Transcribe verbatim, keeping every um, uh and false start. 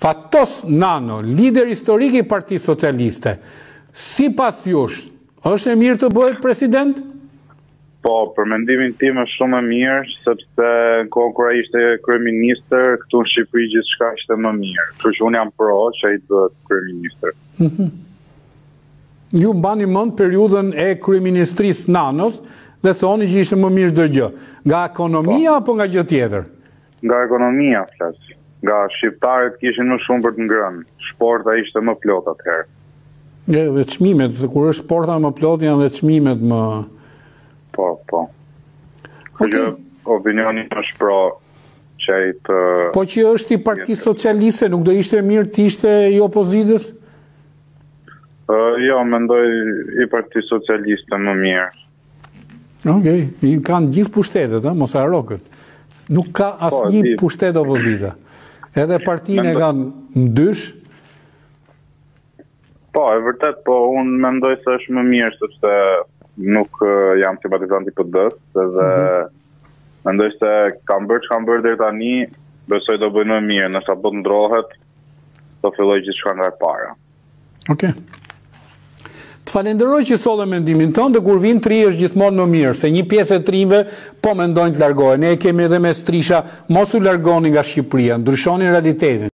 Fatos Nano, lider historik i Partisë Socialiste, sipas jush, është e mirë të bëhet president? Po, për mendimin tim është shumë e mirë, sepse në kohën kur ai ishte kryeministër, këtu në Shqipëri gjithçka ishte më mirë. Kështu që unë jam pro që ai të bëhet kryeministër. Mm-hmm. Ju mbani mend periudhën e kryeministrisë Nanos dhe thoni që ishte më mirë çdo gjë. Nga ekonomia po. Apo nga gjë tjetër? Nga ekonomia flas. Nga shqiptarët kishin më shumë për të ngrënë. Shporta ishte më plot atëherë. Ja, dhe çmimet, kur është shporta më plot janë dhe çmimet më. Po, po. Okay. Opinioni është pro që ai të... Po që është i Partisë Socialiste, nuk do ishte mirë të ishte i opozitës? Uh, jo, mendoj i Partisë Socialiste më mirë. Okej, okay. Kanë gjithë pushtetet, a? Mos harrokët. Nuk ka asnjë po, pushtet opozita. Edhe partinë e kanë ndysh. Po, e vërtet, po unë mendoj se është më mirë sepse nuk uh, jam simpatizant i P D-s, edhe mm-hmm. mendoj se kam bërë që kam bërë deri tani, besoj do bëjnë më mirë, nësa po të ndrohet, do filloj gjithçka nga e para. Okej. Okay. Të falenderoj që solle mendimin tonë, dhe kur vinë tri është gjithmonë më mirë, se një pjesë e trinjve po mendojnë të largohen. Ne kemi edhe me strisha, mos u largoni nga Shqipëria, ndryshoni realitetin.